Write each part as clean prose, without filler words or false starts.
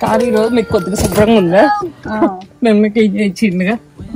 Car ఈ రోజు మీకు కొద్దిగా శుభ్రంగా ఉందా? మేము మీకు ఇచ్చిందిగా.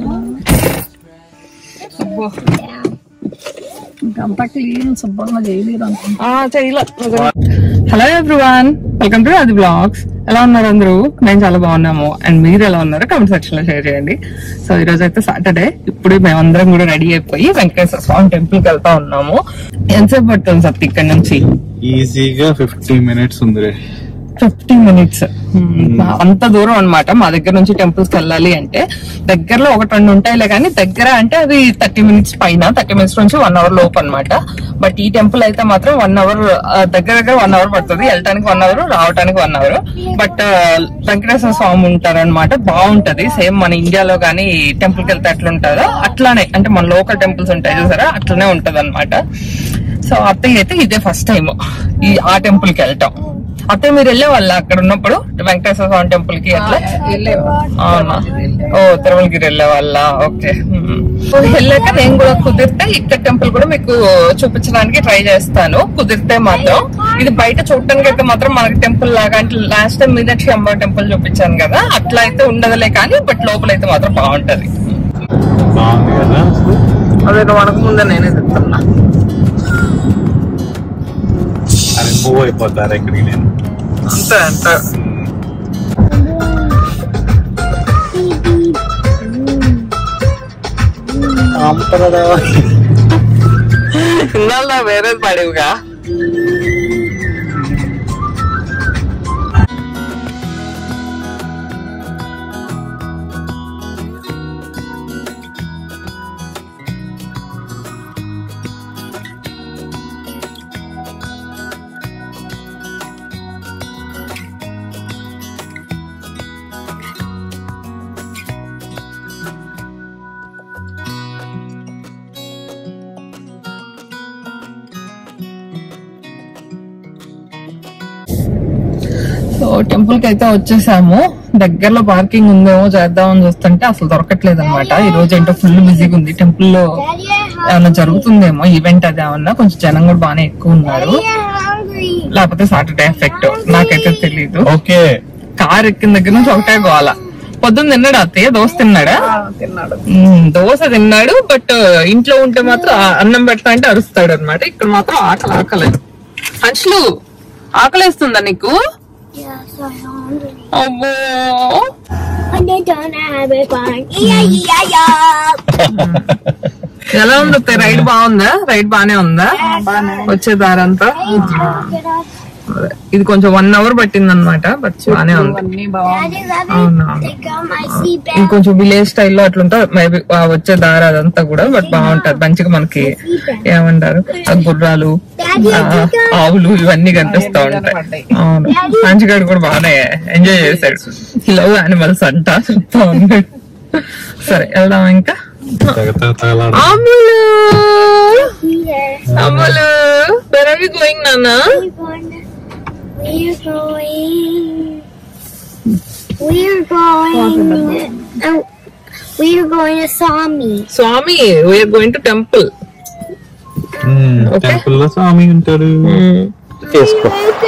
అంతా క్లీన్ శుభ్రంగా చేయలేదు చేయలే. Hello everyone, welcome to Aadi blogs. ఎలా ఉన్నారు అందరూ? మేము చాలా బాగున్నాము. అండ్ మీరు ఎలా ఉన్నారో కామెంట్ సెక్షన్ లో షేర్ చేయండి. సో ఈ రోజు అయితే సాటర్డే. ఇప్పుడు మేమందరం కూడా రెడీ అయిపోయి వెంకటేశ్వర స్వామి టెంపుల్ కి వెళ్తా ఉన్నాము. ఎంతసేపు పడుతుంది సత్తి ఇక్కడ నుంచి? ఈజీగా 50 minutes ఉంది. 50 minutes. అంత దూరం అన్నమాట. మా దగ్గర నుంచి టెంపుల్స్ కి వెళ్ళాలి అంటే దగ్గరలో 1-2 ఉంటాయిలే కానీ దగ్గర అంటే అది 30 minutes పైన, 30 minutes నుంచి 1 hour లోపు అనమాట. బట్ ఈ టెంపుల్ అయితే మాత్రం 1 hour దగ్గర 1 hour పడుతుంది. వెళ్ళటానికి 1 hour, రావటానికి 1 hour. బట్ వెంకటేశ్వర స్వామి ఉంటారనమాట. బాగుంటది. సేమ్ మన ఇండియాలో గానీ టెంపుల్ కి వెళ్తే ఎట్లా ఉంటుందో అట్లానే, అంటే మన లోకల్ టెంపుల్స్ ఉంటాయి చూసారా, అట్లనే ఉంటది అనమాట. సో అత్తయ్య అయితే ఇదే ఫస్ట్ టైం ఆ టెంపుల్ కి వెళ్ళటం. అత్తయ్య మీరు వెళ్ళే వాళ్ళ అక్కడ ఉన్నప్పుడు వెంకటేశ్వర స్వామి టెంపుల్ కి అట్లా? అవునా? ఓ తిరుమలగిరి వెళ్ళే వాళ్ళ. ఓకే. వెళ్ళాక నేను కూడా కుదిరితే ఇక్కడ టెంపుల్ కూడా మీకు చూపించడానికి ట్రై చేస్తాను. కుదిరితే మాత్రం ఇది బయట చూడటానికి అయితే మాత్రం మనకి టెంపుల్ లాగా, అంటే లాస్ట్ టైం మీనాక్షి అమ్మ టెంపుల్ చూపించాను కదా, అట్లా అయితే ఉండదులే కానీ బట్ లోపల అయితే మాత్రం బాగుంటది. అదే వనక ముందే నేనే చెప్తున్నా. అది మూవ్ అయిపోతారు ఇక్కడికి. నేను అంతే అంతే. ఇన్నాళ్ళ వేరేది పడేవిగా. సో టెంపుల్ కి అయితే వచ్చేసాము. దగ్గరలో పార్కింగ్ ఉందేమో చేద్దామని చూస్తుంటే అసలు దొరకట్లేదు అనమాట. ఈ రోజు ఏంటో ఫుల్ బిజీగా ఉంది. టెంపుల్ లో ఏమన్నా జరుగుతుందేమో ఈవెంట్, అది ఏమన్నా కొంచెం జనం కూడా బాగానే ఎక్కువ ఉన్నారు. లేకపోతే సాటర్డే ఎఫెక్ట్, నాకైతే తెలీదు. ఓకే. కార్ ఎక్కిన దగ్గర నుంచి ఒకటే గోల. పొద్దున్న తిన్నాడు అత్తయ్య, దోశ తిన్నాడా? దోశ తిన్నాడు. బట్ ఇంట్లో ఉంటే మాత్రం అన్నం పెడతా అంటే అరుస్తాడు అనమాట. ఇక్కడ మాత్రం ఆకలేదు. అంశులు ఆకలేస్తుందా నీకు? అబ్బో ఎలా ఉంది రైడ్? బాగుందా? రైడ్ బానే ఉందా? వచ్చే దారంతా ఇది కొంచెం 1 hour పట్టింది అనమాట. బట్ బానే ఉంది. అవునా? ఇంకొంచెం విలేజ్ స్టైల్లో అట్లుంటా మేబీ వచ్చే దారి అదంతా కూడా. బట్ బాగుంటది మంచిగా. మనకి ఏమంటారు, గుర్రాలు, ఆవులు ఇవన్నీ కనిపిస్తా ఉంటాయి. అవును, మంచిగాడు కూడా బాగానే ఎంజాయ్ చేశాడు. లవ్ యానిమల్స్ అంట చెప్తా ఉన్నాడు. సరే వెళ్దాం ఇంకా. Ammulu Ammulu, where are we going, Nana? We're going to Swami. Swami, we are going to temple. Temple లో స్వామి ఉంటాడు. తీసుకో.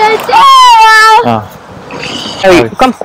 Come.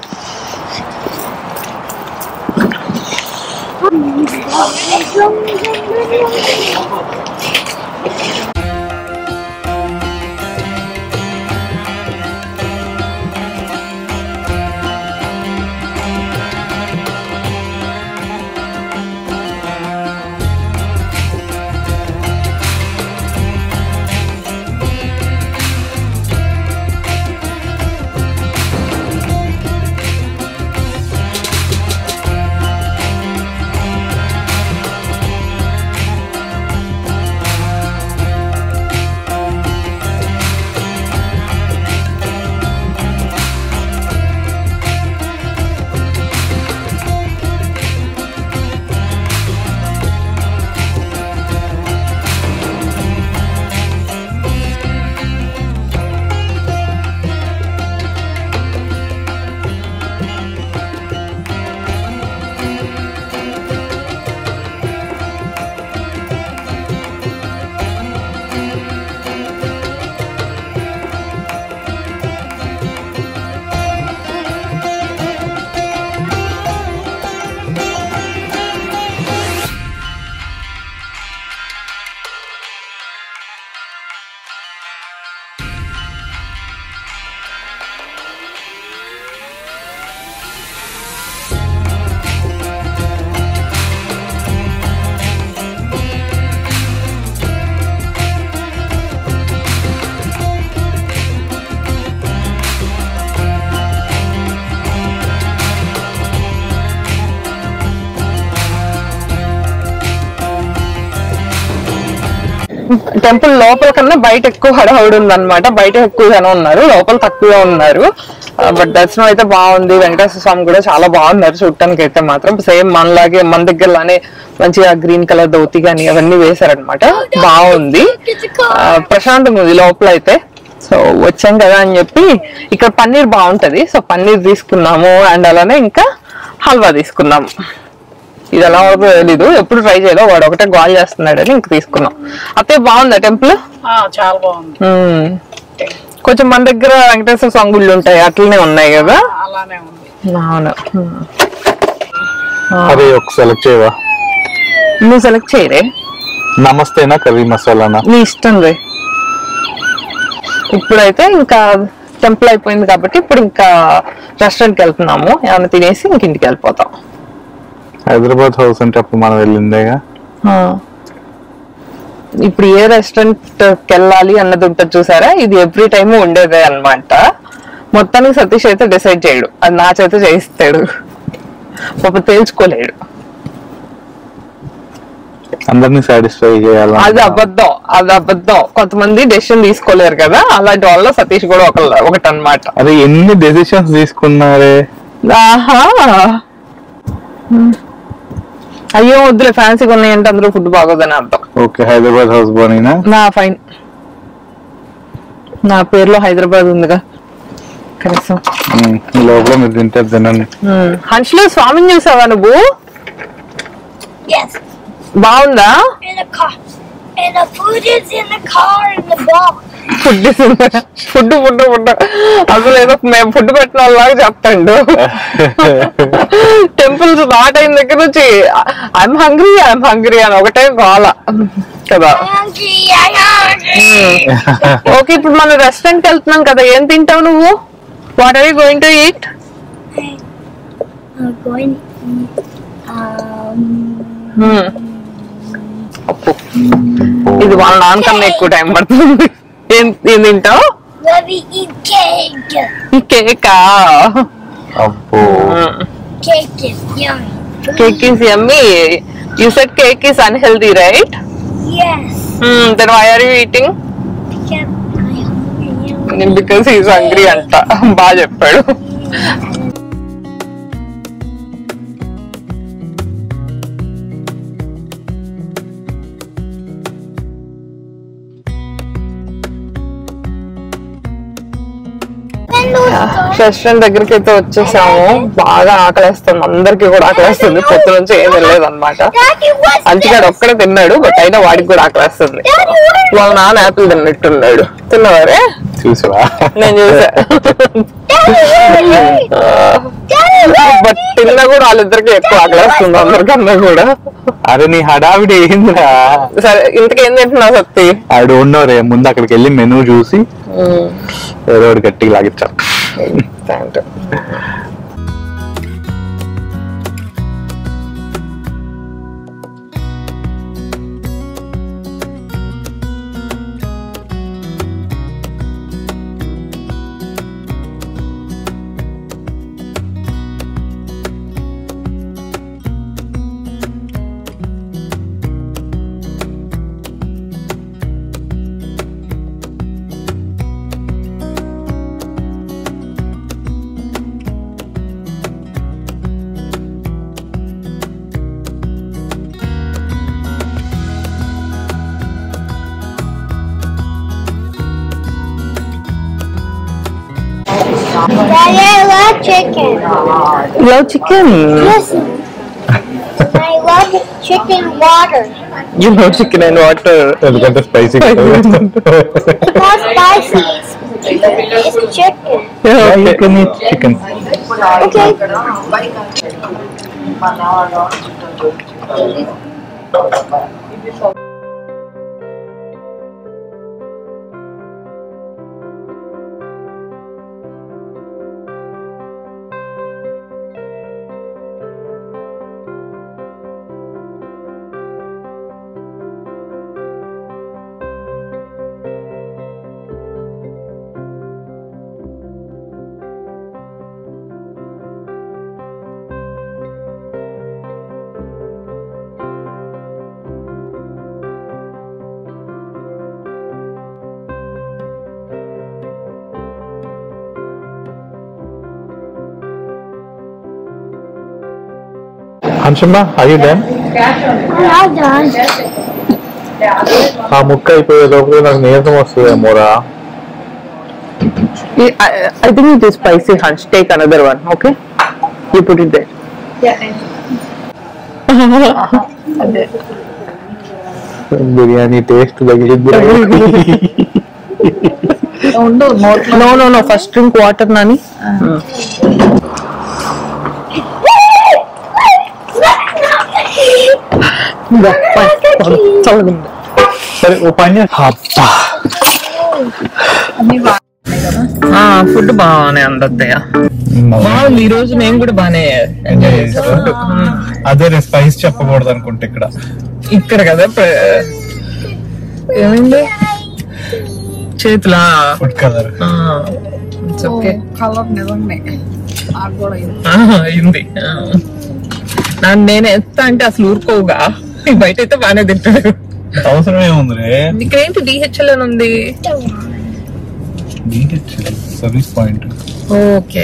టెంపుల్ లోపల కన్నా బయట ఎక్కువ హడావుడి ఉంది అనమాట. బయట ఎక్కువ జనం ఉన్నారు, లోపల తక్కువ ఉన్నారు. బట్ దర్శనం అయితే బాగుంది. వెంకటేశ్వర స్వామి కూడా చాలా బాగున్నారు చూడటానికి అయితే మాత్రం. సేమ్ మనలాగే మన దగ్గరలానే మంచిగా గ్రీన్ కలర్ ధోతి కానీ అవన్నీ వేశారనమాట. బాగుంది, ప్రశాంతంగా ఉంది లోపల అయితే. సో వచ్చాం కదా అని చెప్పి ఇక్కడ పన్నీర్ బాగుంటది, సో పన్నీర్ తీసుకున్నాము. అండ్ అలానే ఇంకా హల్వా తీసుకున్నాము. ఇది ఎలా తెలీదు, ఎప్పుడు ట్రై చేయలేదు, వాడు ఒకటే గోల్ చేస్తున్నాడని ఇంక తీసుకున్నాం. అయితే బాగుందా టెంపుల్? చాలా బాగుంది. కొంచెం మన దగ్గర వెంకటేశ్వర స్వామి గుళ్ళు ఉంటాయి, అట్లనే ఉన్నాయి కదా. అలానే ఉంది. అవును. అదే ఒక సెలెక్ట్ చేయవా? నువ్వు సెలెక్ట్ చేయరే? నమస్తేనా కర్రీ మసాలానా? నీ ఇష్టం రే. ఇప్పుడైతే ఇంకా టెంపుల్ అయిపోయింది కాబట్టి ఇప్పుడు ఇంకా రెస్టారెంట్కి వెళ్తున్నాము. ఏమైనా తినేసి ఇంక ఇంటికి వెళ్ళిపోతాం. హైదరాబాద్ హౌస్ అంటే అప్పుడు మనం వెళ్ళిందేగా. ఇప్పుడు ఏ రెస్టారెంట్ వెళ్ళాలి అన్నది ఉంటుంది చూసారా, ఇది ఎవ్రీ టైమ్ ఉండేదే అన్నమాట. మొత్తానికి సతీష్ అయితే డిసైడ్ చేయడు, అది నా చేత చేయిస్తాడు. పాప తేల్చుకోలేడు. అందరినీ సాటిస్ఫై చేయాలి. అది అబద్ధం. కొంతమంది డెసిషన్ తీసుకోలేరు కదా, అలాంటి వాళ్ళలో సతీష్ కూడా ఒకటి అన్నమాట. అదే ఎన్ని డెసిషన్స్ తీసుకున్నారే. ఆహా, అయ్యో వద్దులే, ఫ్యాన్సీగా ఉన్నాయంటే అందరూ ఫుడ్ బాగోదని అర్థం. ఓకే, హైదరాబాద్ హౌస్ బానేనా? నా ఫైన్, నా పేరులో హైదరాబాద్ ఉందిగా కనీసం. లోపల మీరు తింటారు తినండి. హన్షులో స్వామిని చూసావా నువ్వు? Yes. బాగుందా? In the car. And the food is in the car in the box. Food అసలు ఏదో మేము ఫుడ్ పెట్టిన వాళ్ళలాగా చెప్తాడు. టెంపుల్ స్టార్ట్ అయిన దగ్గర నుంచి ఐఎమ్ హంగ్రీ అని ఒకటే గోల కదా. ఓకే, ఇప్పుడు మనం రెస్టారెంట్ వెళ్తున్నాం కదా, ఏం తింటావు నువ్వు? What are you going to eat? Appu, ఇది వాళ్ళ నాన్నకన్నా ఎక్కువ టైం పడుతుంది. ఏం తింటావు? ఈ కేకా? అబ్బో, Cake is yummy. Cake is yummy. You said cake is unhealthy, right? Yes. Then why are you eating? Because he is hungry anta. బాగా చెప్పాడు. రెస్టారెంట్ దగ్గరికి అయితే వచ్చేసాము. బాగా ఆకలేస్తుంది, అందరికి కూడా ఆకలేస్తుంది. పొద్దు నుంచి ఏం వెళ్ళలేదు అనమాట. అంచిగాడు ఒక్కడే తిన్నాడు, బట్ అయినా వాడికి కూడా ఆకలేస్తుంది. వాళ్ళ నాన్న యాపిల్ తిన్నట్టున్నాడు. తిన్నవారే? చూసావా? నేను చూసా. బట్ తిన్నా కూడా వాళ్ళిద్దరికి ఎక్కువ ఆకలేస్తుంది అందరికన్నా కూడా. అరే నీ హడావిడి ఏంద్రా? సరే, ఇంతకేం తింటున్నావు సత్తి? ఐ డోంట్ నో రే. ముందు అక్కడికి వెళ్ళి మెనూ చూసి ఏదో ఒకటి గట్టిగా లాగించాం. Daddy, I love chicken. You love chicken? Yes. I love chicken water. You love chicken and water. ఎందుకంటే spicy. It's not spicy. It's chicken. You can eat chicken. Okay. హన్షమ్మా are you done? I'm done. ఆ ముక్క అయిపోయే లోపల నాకు నీరసం వస్తుందేమోరా. I think it is spicy, Hansh. Take another one, okay? You put it there. Biryani taste తగిలింది. No. First drink water, Nani. సరే ఓ పని చేస్తా. ఫుడ్ బాగానే అందద్దయ్య. బాగుంది. ఈ రోజు మేము కూడా బాగానే ఎంజాయ్ చేసాం. అదే స్పైస్ చెప్పకూడదు అనుకుంటే ఇక్కడ కదా ఏమైంది చేతులా ఫుడ్ కలర్ అయింది. నేను ఎత్తా అంటే అసలు ఊరుకోవుగా. బయట అయితే బాగానే తింటాడు. అవసరం ఏముంది. ఇక్కడ ఏంటి DHL అని ఉంది. Service point. Okay.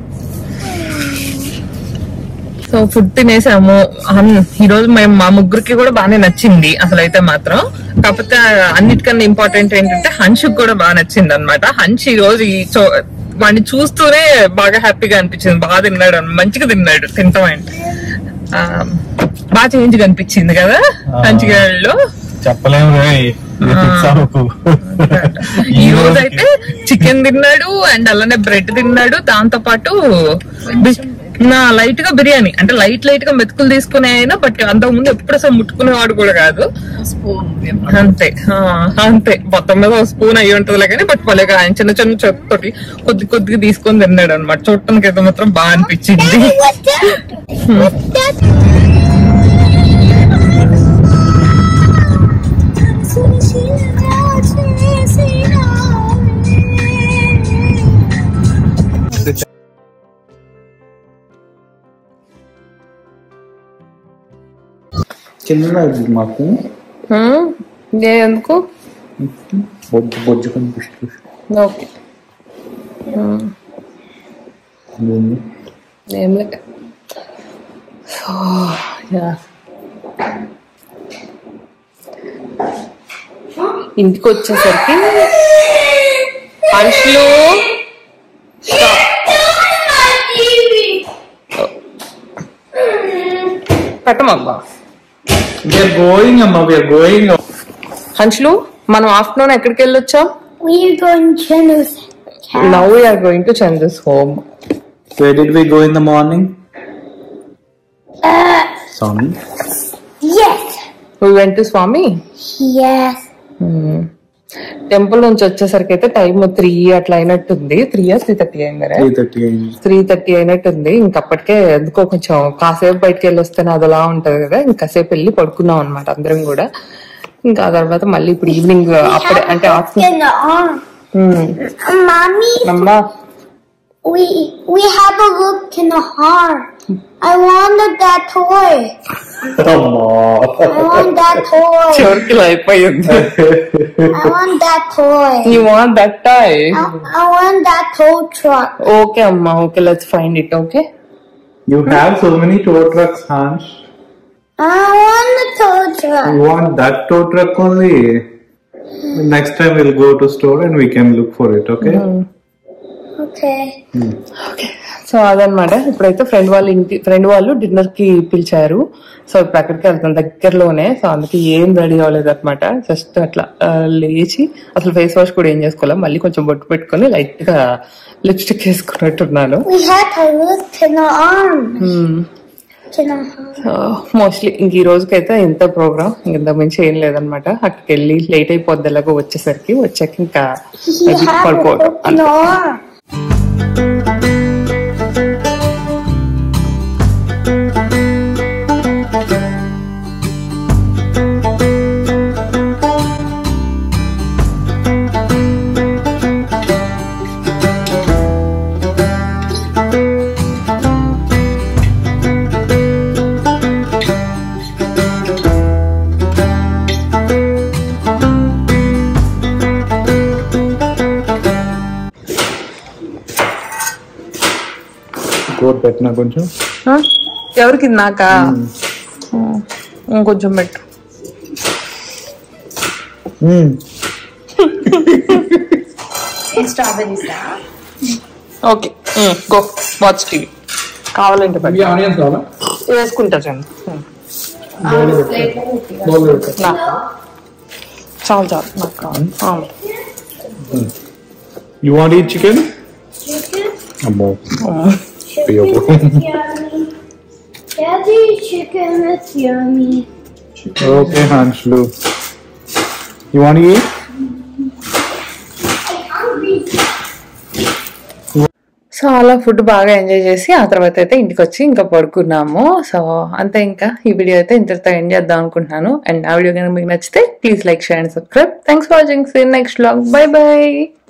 So food తినేసాము. ఈ రోజు మేము మా ముగ్గురికి కూడా బాగానే నచ్చింది అసలు అయితే మాత్రం. కాకపోతే అన్నిటికన్నా ఇంపార్టెంట్ ఏంటంటే హన్షుకి కూడా బాగా నచ్చింది అనమాట. హన్ష్ ఈ రోజు వాడిని చూస్తూనే బాగా హ్యాపీగా అనిపించింది. బాగా తిన్నాడు, మంచిగా తిన్నాడు. తింటాం అంటే బాగా చేంజ్ కనిపించింది కదా హన్షిగాడిలో. చెప్పలేము. ఈ రోజు అయితే చికెన్ తిన్నాడు అండ్ అలానే బ్రెడ్ తిన్నాడు. దాంతో పాటు లైట్ గా బిర్యానీ అంటే లైట్ గా మెతుకులు తీసుకునే అయినా బట్ అంతకు ముందు ఎప్పుడు అసలు ముట్టుకునేవాడు కూడా కాదు. అంతే మొత్తం మీద ఒక స్పూన్ అయ్యి ఉంటదిలే కానీ బట్ వాళ్ళకి ఆయన చిన్న చేతితోటి కొద్దిగా తీసుకొని తిన్నాడు అనమాట. చూడటానికి అయితే మాత్రం బాగా అనిపించింది. మాకు ఎందుకు బొజ్జు కనిపిస్తుంది. ఓకే ఏం లేదు. ఇంటికి వచ్చేసరికి మనుషులు పెట్టమబ్బా. హన్షులు మనం ఆఫ్టర్నూన్ ఎక్కడికి వెళ్ళొచ్చాం? We are going to Chandu's house. Now we are going to Chandu's home. Where did we go in the morning? Swami. Yes. We went to Swami. Yes. Temple నుంచి వచ్చేసరికి అయితే టైం 3 అట్లా అయినట్టుంది. 3:30 అయింది. 3:30 అయినట్టుంది. ఇంకప్పటికే ఎందుకో కొంచెం కాసేపు బయటకు వెళ్ళి వస్తేనే అదలా ఉంటది కదా. ఇంకాసేపు వెళ్ళి పడుకున్నాం అనమాట అందరం కూడా. ఇంకా ఆ తర్వాత మళ్ళీ ఇప్పుడు ఈవినింగ్ అప్పుడే అంటే Mommy, అమ్మా we have a look in the heart. I wanted that toy. I want that toy. చివరికి అయిపోయింది. I want that toy. You want that toy? I want that tow truck. Okay, Amma. Okay, let's find it. Okay. You have so many tow trucks, Hans. I want the tow truck. You want that tow truck only? Next time we'll go to store and we can look for it. Okay. Okay. Okay. So అదనమాట. ఇప్పుడైతే friend వాళ్ళు dinner కి పిలిచారు. So ఇప్పుడు అక్కడికి వెళ్తాం దగ్గరలోనే. So అందుకే ఏం రెడీ అవ్వలేదు అనమాట. జస్ట్ అట్లా లేచి అసలు ఫేస్ వాష్ కూడా ఏం చేసుకోవాలి. మళ్ళీ కొంచెం బొట్టు పెట్టుకుని లైట్ గా లిప్స్టిక్ వేసుకున్నట్టున్నాను. మోస్ట్లీ ఇంక ఈ రోజుకైతే ఇంత ప్రోగ్రామ్ ఇంత మించి ఏం లేదనమాట. అక్కడికి వెళ్ళి లేట్ అయిపోద్ది ఎలాగో వచ్చాక ఇంకా పడుకోవడం. పెట్టినా కొంచెం ఎవరికి నాకా ఇంకొంచెం పెట్టు. Okay go watch TV. కావాలంటే వేసుకుంటా చాలు చాలు నాకు కావాలి. You want to eat chicken? Chicken? Chicken is yummy. Daddy, chicken is yummy. Okay, Hanslu. You want to eat? I'm hungry. So అలా ఫుడ్ బాగా ఎంజాయ్ చేసి ఆ తర్వాత అయితే ఇంటికి వచ్చి ఇంకా పడుకున్నాము. సో అంతే, ఇంకా ఈ వీడియో అయితే ఇంతటితో ఎండ్ చేద్దాం అనుకుంటున్నాను. అండ్ ఆ వీడియో కనుక మీకు నచ్చితే please like, share and subscribe. Thanks for watching. See you next vlog. Bye by.